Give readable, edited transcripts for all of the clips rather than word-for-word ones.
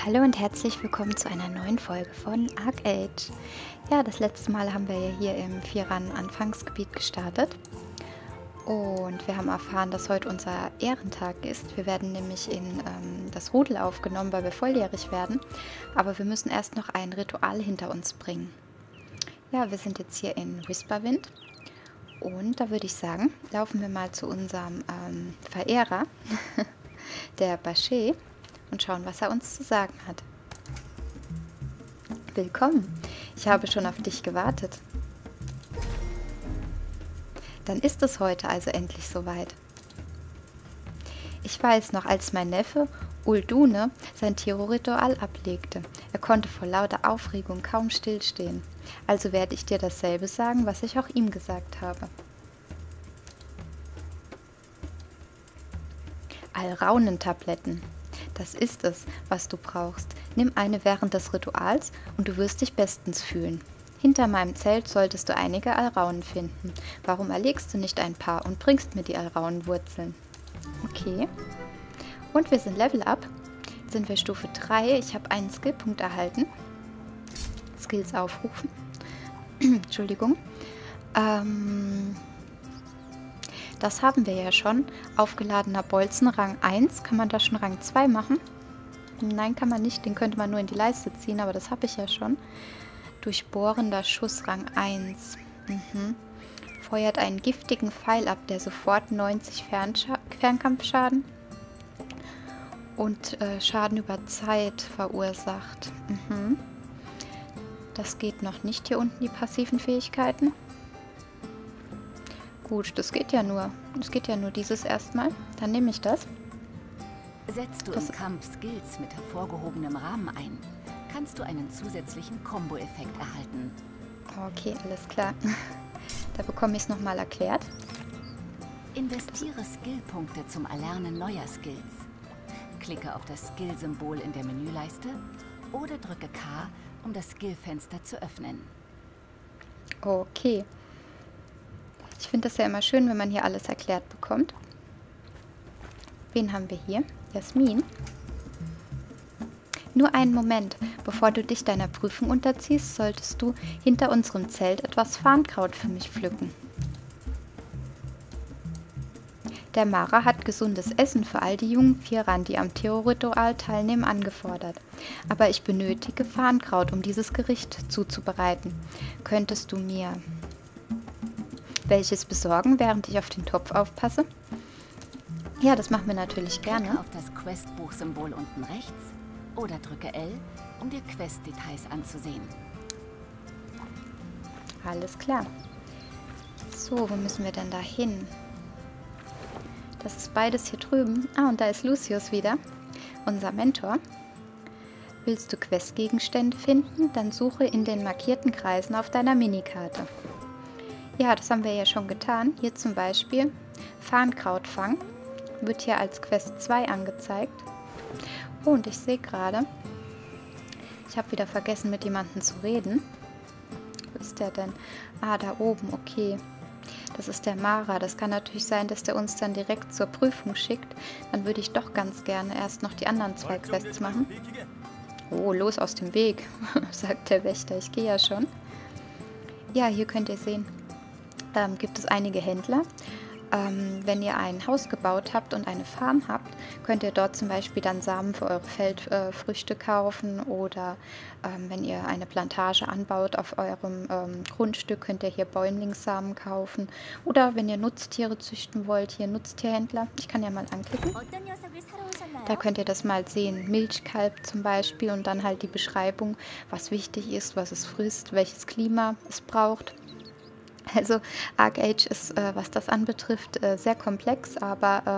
Hallo und herzlich willkommen zu einer neuen Folge von ArcheAge. Ja, das letzte Mal haben wir ja hier im Firan-Anfangsgebiet gestartet und wir haben erfahren, dass heute unser Ehrentag ist. Wir werden nämlich in das Rudel aufgenommen, weil wir volljährig werden, aber wir müssen erst noch ein Ritual hinter uns bringen. Ja, wir sind jetzt hier in Whisperwind und da würde ich sagen, laufen wir mal zu unserem Verehrer, der Basché, und schauen, was er uns zu sagen hat. Willkommen, ich habe schon auf dich gewartet. Dann ist es heute also endlich soweit. Ich weiß noch, als mein Neffe Uldune sein Tiro-Ritual ablegte. Er konnte vor lauter Aufregung kaum stillstehen. Also werde ich dir dasselbe sagen, was ich auch ihm gesagt habe. Alraunen-Tabletten. Das ist es, was du brauchst. Nimm eine während des Rituals und du wirst dich bestens fühlen. Hinter meinem Zelt solltest du einige Alraunen finden. Warum erlegst du nicht ein paar und bringst mir die Alraunenwurzeln? Okay. Und wir sind Level Up. Jetzt sind wir Stufe 3. Ich habe einen Skillpunkt erhalten. Skills aufrufen. Entschuldigung. Das haben wir ja schon. Aufgeladener Bolzen Rang 1. Kann man da schon Rang 2 machen? Nein, kann man nicht. Den könnte man nur in die Leiste ziehen, aber das habe ich ja schon. Durchbohrender Schuss Rang 1. Feuert einen giftigen Pfeil ab, der sofort 90 Fernkampfschaden und Schaden über Zeit verursacht. Das geht noch nicht hier unten, die passiven Fähigkeiten. Gut, das geht ja nur. Das geht ja nur dieses erstmal. Dann nehme ich das. Setzt du im Kampf Skills mit hervorgehobenem Rahmen ein, kannst du einen zusätzlichen Combo-Effekt erhalten. Okay, alles klar. Da bekomme ich es nochmal erklärt. Investiere Skillpunkte zum Erlernen neuer Skills. Klicke auf das Skill-Symbol in der Menüleiste oder drücke K, um das Skillfenster zu öffnen. Okay. Ich finde das ja immer schön, wenn man hier alles erklärt bekommt. Wen haben wir hier? Jasmin. Nur einen Moment. Bevor du dich deiner Prüfung unterziehst, solltest du hinter unserem Zelt etwas Farnkraut für mich pflücken. Der Mara hat gesundes Essen für all die jungen Firan, die am Tiro-Ritual teilnehmen, angefordert. Aber ich benötige Farnkraut, um dieses Gericht zuzubereiten. Könntest du mir welches besorgen, während ich auf den Topf aufpasse? Ja, das machen wir natürlich gerne. Klicke auf das Questbuch-Symbol unten rechts oder drücke L, um dir Quest-Details anzusehen. Alles klar. So, wo müssen wir denn da hin? Das ist beides hier drüben. Ah, und da ist Lucius wieder, unser Mentor. Willst du Questgegenstände finden? Dann suche in den markierten Kreisen auf deiner Minikarte. Ja, das haben wir ja schon getan. Hier zum Beispiel Farnkrautfang wird hier als Quest 2 angezeigt. Oh, und ich sehe gerade, ich habe wieder vergessen, mit jemandem zu reden. Wo ist der denn? Ah, da oben, okay. Das ist der Mara. Das kann natürlich sein, dass der uns dann direkt zur Prüfung schickt. Dann würde ich doch ganz gerne erst noch die anderen 2 Quests machen. Oh, los aus dem Weg, sagt der Wächter. Ich gehe ja schon. Ja, hier könnt ihr sehen, gibt es einige Händler. Wenn ihr ein Haus gebaut habt und eine Farm habt, könnt ihr dort zum Beispiel dann Samen für eure Feldfrüchte kaufen oder wenn ihr eine Plantage anbaut auf eurem Grundstück, könnt ihr hier Bäumlingssamen kaufen oder wenn ihr Nutztiere züchten wollt, hier Nutztierhändler. Ich kann ja mal anklicken. Da könnt ihr das mal sehen, Milchkalb zum Beispiel und dann halt die Beschreibung, was wichtig ist, was es frisst, welches Klima es braucht. Also ArcheAge ist, was das anbetrifft, sehr komplex, aber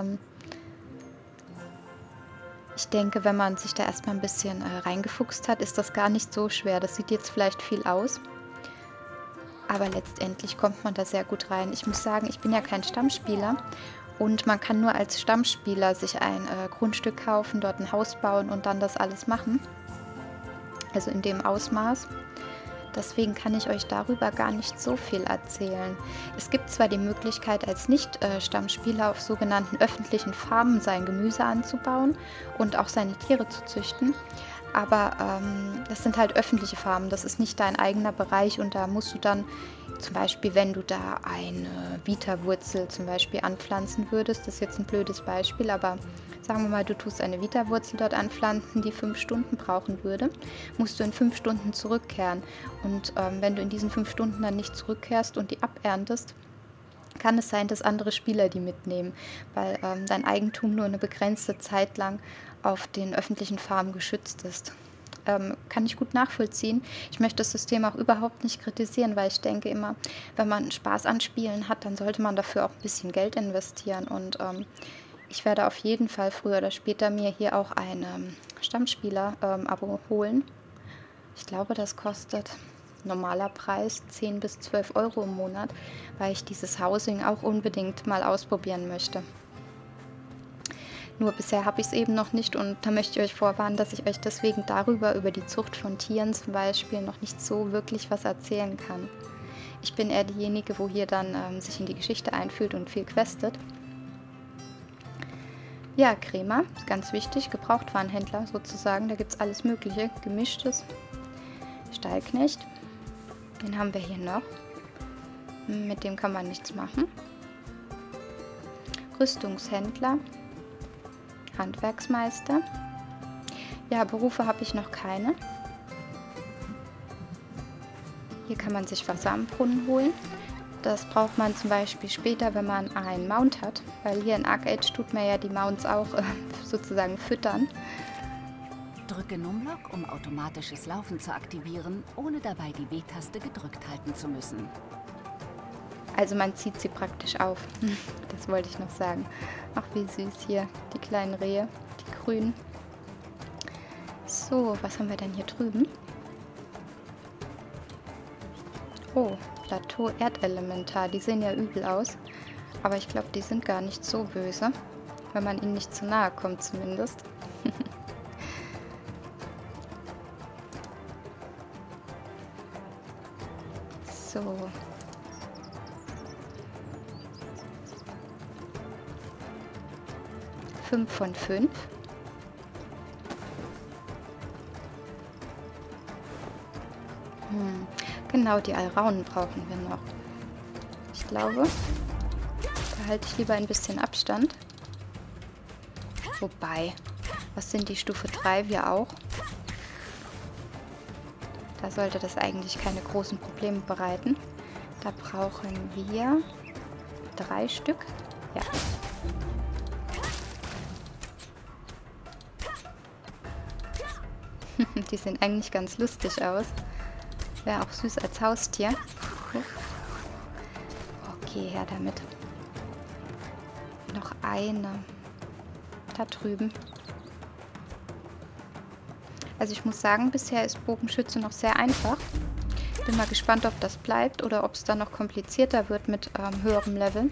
ich denke, wenn man sich da erstmal ein bisschen reingefuchst hat, ist das gar nicht so schwer. Das sieht jetzt vielleicht viel aus, aber letztendlich kommt man da sehr gut rein. Ich muss sagen, ich bin ja kein Stammspieler und man kann nur als Stammspieler sich ein Grundstück kaufen, dort ein Haus bauen und dann das alles machen. Also in dem Ausmaß. Deswegen kann ich euch darüber gar nicht so viel erzählen. Es gibt zwar die Möglichkeit, als Nicht-Stammspieler auf sogenannten öffentlichen Farmen sein Gemüse anzubauen und auch seine Tiere zu züchten, Aber das sind halt öffentliche Farmen, das ist nicht dein eigener Bereich und da musst du dann zum Beispiel, wenn du da eine Vita-Wurzel zum Beispiel anpflanzen würdest, das ist jetzt ein blödes Beispiel, aber sagen wir mal, du tust eine Vita-Wurzel dort anpflanzen, die 5 Stunden brauchen würde, musst du in 5 Stunden zurückkehren. Und wenn du in diesen 5 Stunden dann nicht zurückkehrst und die aberntest, kann es sein, dass andere Spieler die mitnehmen, weil dein Eigentum nur eine begrenzte Zeit lang auf den öffentlichen Farmen geschützt ist. Kann ich gut nachvollziehen. Ich möchte das System auch überhaupt nicht kritisieren, weil ich denke immer, wenn man Spaß an Spielen hat, dann sollte man dafür auch ein bisschen Geld investieren. Und ich werde auf jeden Fall früher oder später mir hier auch ein Stammspieler-Abo holen. Ich glaube, das kostet normaler Preis 10 bis 12 Euro im Monat, weil ich dieses Housing auch unbedingt mal ausprobieren möchte. Nur bisher habe ich es eben noch nicht und da möchte ich euch vorwarnen, dass ich euch deswegen über die Zucht von Tieren zum Beispiel, noch nicht so wirklich was erzählen kann. Ich bin eher diejenige, wo hier dann sich in die Geschichte einfühlt und viel questet. Ja, Crema, ist ganz wichtig, Gebrauchtwarenhändler sozusagen, da gibt es alles mögliche, gemischtes. Stallknecht, den haben wir hier noch, mit dem kann man nichts machen. Rüstungshändler. Handwerksmeister. Ja, Berufe habe ich noch keine. Hier kann man sich Wasser am Brunnen holen. Das braucht man zum Beispiel später, wenn man einen Mount hat, weil hier in ArcheAge tut man ja die Mounts auch sozusagen füttern. Drücke Numlock, um automatisches Laufen zu aktivieren, ohne dabei die W-Taste gedrückt halten zu müssen. Also man zieht sie praktisch auf. Das wollte ich noch sagen. Ach, wie süß hier, die kleinen Rehe, die grünen. So, was haben wir denn hier drüben? Oh, Plateau Erdelementar. Die sehen ja übel aus. Aber ich glaube, die sind gar nicht so böse. Wenn man ihnen nicht zu nahe kommt zumindest. So. Fünf von 5. Genau, die Alraunen brauchen wir noch. Ich glaube, da halte ich lieber ein bisschen Abstand. Wobei, was sind die Stufe 3? Wir auch. Da sollte das eigentlich keine großen Probleme bereiten. Da brauchen wir 3 Stück. Ja. Die sehen eigentlich ganz lustig aus. Wäre auch süß als Haustier. Okay, her damit. Noch eine. Da drüben. Also ich muss sagen, bisher ist Bogenschütze noch sehr einfach. Bin mal gespannt, ob das bleibt oder ob es dann noch komplizierter wird mit höherem Level.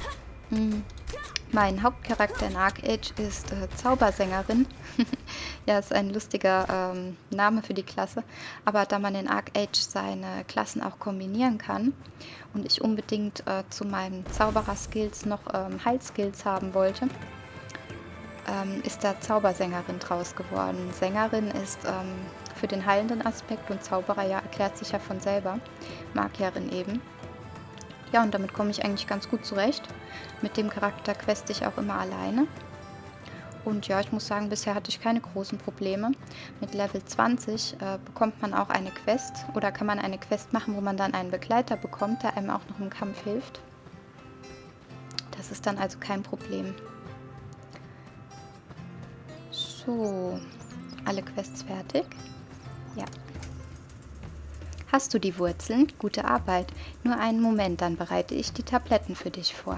Mein Hauptcharakter in ArcheAge ist Zaubersängerin. Ja, ist ein lustiger Name für die Klasse. Aber da man in ArcheAge seine Klassen auch kombinieren kann und ich unbedingt zu meinen Zauberer-Skills noch Heil-Skills haben wollte, ist da Zaubersängerin draus geworden. Sängerin ist für den heilenden Aspekt und Zauberer, ja, erklärt sich ja von selber. Magierin eben. Ja, und damit komme ich eigentlich ganz gut zurecht. Mit dem Charakter queste ich auch immer alleine. Und ja, ich muss sagen, bisher hatte ich keine großen Probleme. Mit Level 20 bekommt man auch eine Quest oder kann man eine Quest machen, wo man dann einen Begleiter bekommt, der einem auch noch im Kampf hilft. Das ist dann also kein Problem. So, alle Quests fertig? Ja. Hast du die Wurzeln? Gute Arbeit. Nur einen Moment, dann bereite ich die Tabletten für dich vor.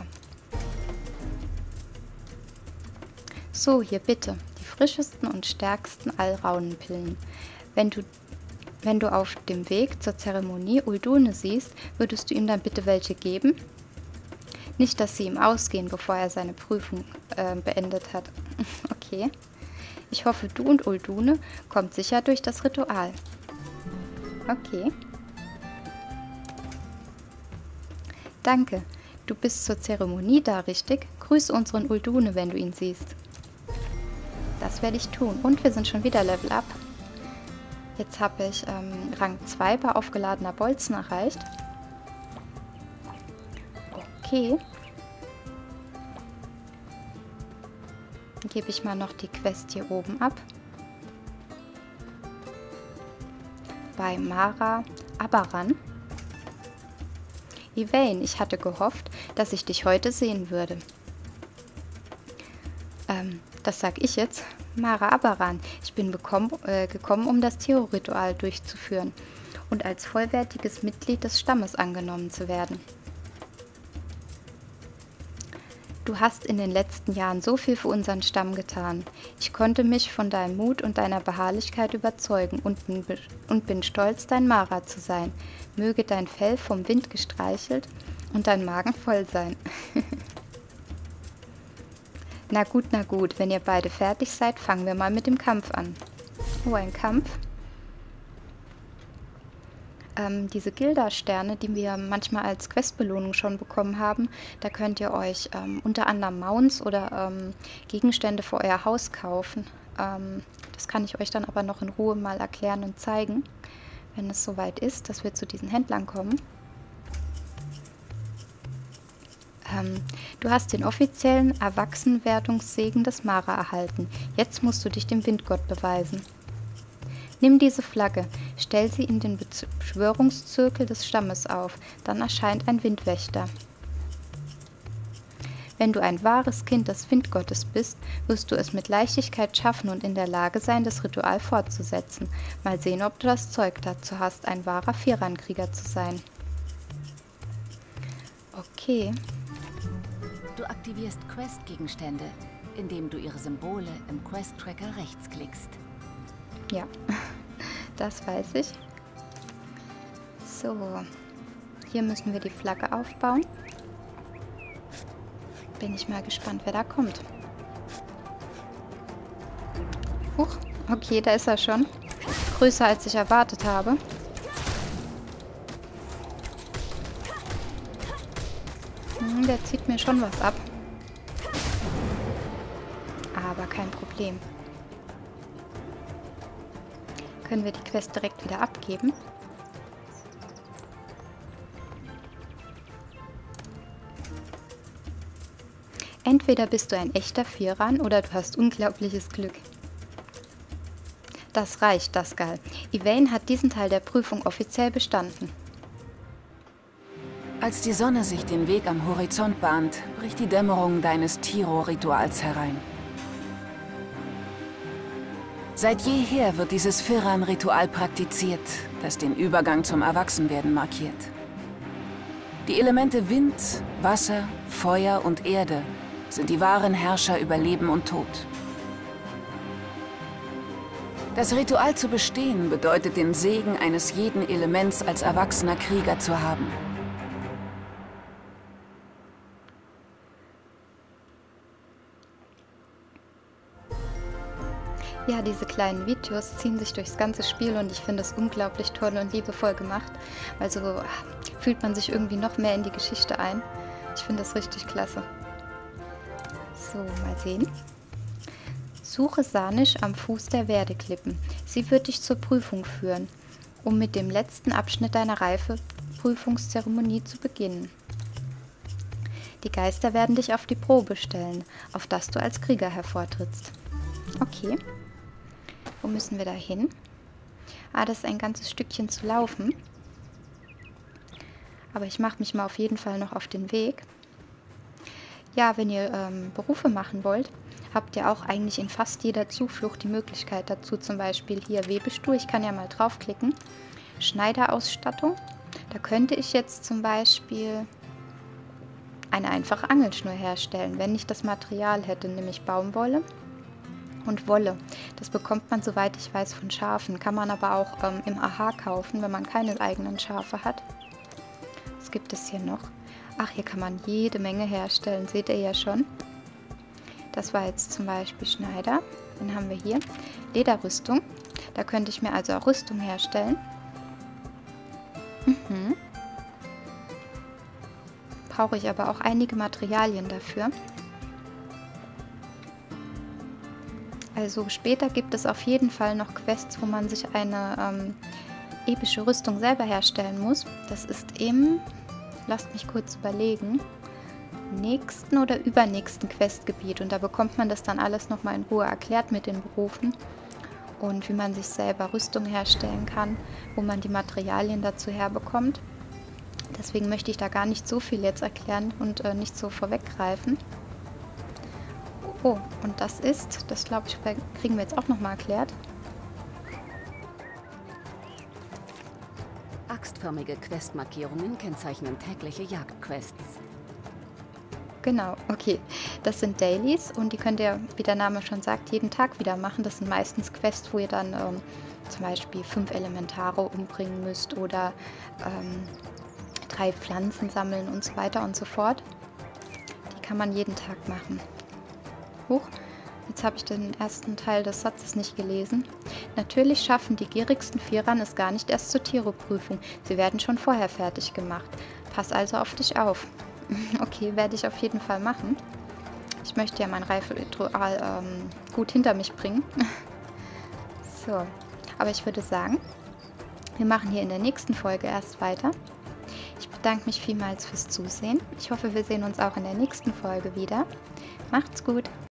So, hier bitte. Die frischesten und stärksten Alraunenpillen. Wenn du auf dem Weg zur Zeremonie Uldune siehst, würdest du ihm dann bitte welche geben? Nicht, dass sie ihm ausgehen, bevor er seine Prüfung beendet hat. Okay. Ich hoffe, du und Uldune kommt sicher durch das Ritual. Okay. Danke. Du bist zur Zeremonie da, richtig? Grüße unseren Uldune, wenn du ihn siehst. Das werde ich tun. Und wir sind schon wieder Level Up. Jetzt habe ich Rang 2 bei aufgeladener Bolzen erreicht. Okay. Dann gebe ich mal noch die Quest hier oben ab. Bei Mara Abaran. Yvain, ich hatte gehofft, dass ich dich heute sehen würde. Das sag ich jetzt. Mara Abaran, ich bin gekommen, um das Tiro-Ritual durchzuführen und als vollwertiges Mitglied des Stammes angenommen zu werden. Du hast in den letzten Jahren so viel für unseren Stamm getan. Ich konnte mich von deinem Mut und deiner Beharrlichkeit überzeugen und bin stolz, dein Mara zu sein. Möge dein Fell vom Wind gestreichelt und dein Magen voll sein. Na gut, wenn ihr beide fertig seid, fangen wir mal mit dem Kampf an. Oh, ein Kampf. Diese Gilda-Sterne, die wir manchmal als Questbelohnung schon bekommen haben, da könnt ihr euch unter anderem Mounts oder Gegenstände für euer Haus kaufen. Das kann ich euch dann aber noch in Ruhe mal erklären und zeigen, wenn es soweit ist, dass wir zu diesen Händlern kommen. Du hast den offiziellen Erwachsenwerdungssegen des Mara erhalten. Jetzt musst du dich dem Windgott beweisen. Nimm diese Flagge, stell sie in den Beschwörungszirkel des Stammes auf, dann erscheint ein Windwächter. Wenn du ein wahres Kind des Windgottes bist, wirst du es mit Leichtigkeit schaffen und in der Lage sein, das Ritual fortzusetzen. Mal sehen, ob du das Zeug dazu hast, ein wahrer Vierankrieger zu sein. Okay. Du aktivierst Quest-Gegenstände, indem du ihre Symbole im Quest-Tracker rechts klickst. Ja, das weiß ich. So, hier müssen wir die Flagge aufbauen. Bin ich mal gespannt, wer da kommt. Huch, okay, da ist er schon. Größer, als ich erwartet habe. Der zieht mir schon was ab. Aber kein Problem. Können wir die Quest direkt wieder abgeben. Entweder bist du ein echter Vieran oder du hast unglaubliches Glück. Das reicht, Dazgal. Yvain hat diesen Teil der Prüfung offiziell bestanden. Als die Sonne sich den Weg am Horizont bahnt, bricht die Dämmerung deines Tiro-Rituals herein. Seit jeher wird dieses Firan-Ritual praktiziert, das den Übergang zum Erwachsenwerden markiert. Die Elemente Wind, Wasser, Feuer und Erde sind die wahren Herrscher über Leben und Tod. Das Ritual zu bestehen bedeutet den Segen eines jeden Elements als erwachsener Krieger zu haben. Ja, diese kleinen Videos ziehen sich durchs ganze Spiel und ich finde es unglaublich toll und liebevoll gemacht. weil so fühlt man sich irgendwie noch mehr in die Geschichte ein. Ich finde das richtig klasse. So, mal sehen. Suche Sanish am Fuß der Werdeklippen. Sie wird dich zur Prüfung führen, um mit dem letzten Abschnitt deiner Reifeprüfungszeremonie zu beginnen. Die Geister werden dich auf die Probe stellen, auf das du als Krieger hervortrittst. Okay. Wo müssen wir da hin? Ah, das ist ein ganzes Stückchen zu laufen. Aber ich mache mich mal auf jeden Fall noch auf den Weg. Ja, wenn ihr Berufe machen wollt, habt ihr auch eigentlich in fast jeder Zuflucht die Möglichkeit dazu. Zum Beispiel hier Webestuhl, ich kann ja mal draufklicken. Schneiderausstattung. Da könnte ich jetzt zum Beispiel eine einfache Angelschnur herstellen, wenn ich das Material hätte, nämlich Baumwolle und Wolle. Das bekommt man, soweit ich weiß, von Schafen. Kann man aber auch im AHA kaufen, wenn man keine eigenen Schafe hat. Was gibt es hier noch? Ach, hier kann man jede Menge herstellen, seht ihr ja schon. Das war jetzt zum Beispiel Schneider. Dann haben wir hier Lederrüstung. Da könnte ich mir also auch Rüstung herstellen. Brauche ich aber auch einige Materialien dafür. Also später gibt es auf jeden Fall noch Quests, wo man sich eine epische Rüstung selber herstellen muss. Das ist im, lasst mich kurz überlegen, nächsten oder übernächsten Questgebiet. Und da bekommt man das dann alles nochmal in Ruhe erklärt mit den Berufen und wie man sich selber Rüstung herstellen kann, wo man die Materialien dazu herbekommt. Deswegen möchte ich da gar nicht so viel jetzt erklären und nicht so vorweggreifen. Oh, und das glaube ich, kriegen wir jetzt auch nochmal erklärt. Axtförmige Questmarkierungen kennzeichnen tägliche Jagdquests. Genau, okay. Das sind Dailies und die könnt ihr, wie der Name schon sagt, jeden Tag wieder machen. Das sind meistens Quests, wo ihr dann zum Beispiel 5 Elementare umbringen müsst oder 3 Pflanzen sammeln und so weiter und so fort. Die kann man jeden Tag machen. Huch, jetzt habe ich den ersten Teil des Satzes nicht gelesen. Natürlich schaffen die gierigsten Vierern es gar nicht erst zur Tiro-Prüfung. Sie werden schon vorher fertig gemacht. Pass also auf dich auf. Okay, werde ich auf jeden Fall machen. Ich möchte ja mein Reifritual gut hinter mich bringen. So, aber ich würde sagen, wir machen hier in der nächsten Folge erst weiter. Ich bedanke mich vielmals fürs Zusehen. Ich hoffe, wir sehen uns auch in der nächsten Folge wieder. Macht's gut!